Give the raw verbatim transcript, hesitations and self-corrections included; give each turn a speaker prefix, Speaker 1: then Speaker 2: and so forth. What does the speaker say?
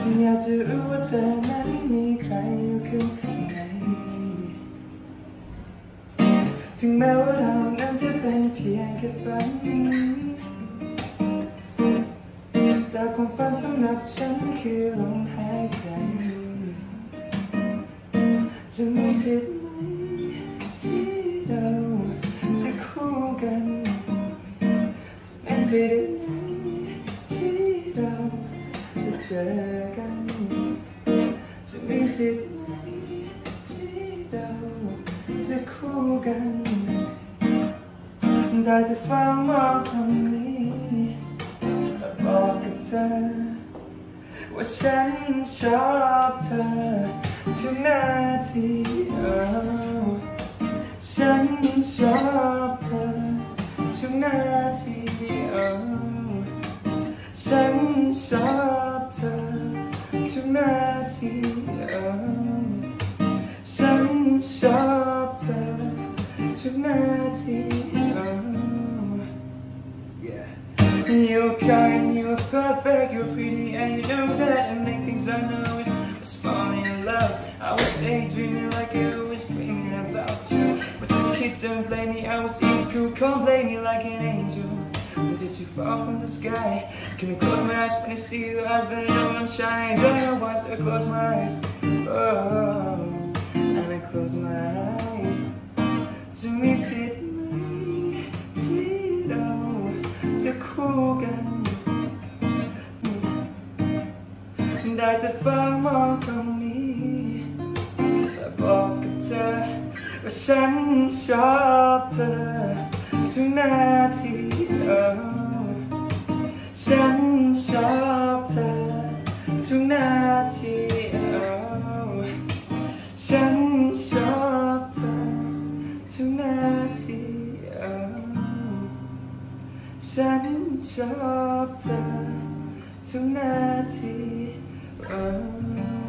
Speaker 1: อยากจะรู้ว่าเธอนั้นมีใครอยู่ข้างในถึงแม้ว่าเรานั้นจะเป็นเพียงแค่ฝันแต่ความฝันสำหรับฉันคือลมหายใจจะมีสิทธิ์ไหมที่เราจะคู่กันจะเป็นไปได้ไหมที่เราจะเจอกันจะมีสิทธิ์ไหมที่เราจะคู่กันได้แต่เฝ้ามองตรงนี้และบอกกับเธอว่าฉันชอบเธอทุกนาทีฉันชอบเธอทุกนาทีฉันชอบเธอทุกนาทีฉันชอบเธอทุกนาที You're kind, you're perfect, you're pretty, and you know that. And the things I know is I was falling in love. I was daydreaming like I was dreaming about you. But this kid don't blame me, I was in school, can't blame me like an angel. When did you fall from the sky? Can I close my eyes when I see your eyes? But I know I'm shy, don't know why, so I close my eyes. Oh, and I close my eyes. To miss it, my Tito.จะคู่กันได้แต่เฝ้ามองตรงนี้และบอกกับเธอว่าฉันชอบเธอทุกนาทีฉันชอบเธอทุกนาทีฉันชอบเธอทุกนาทีฉันชอบเธอทุกนาที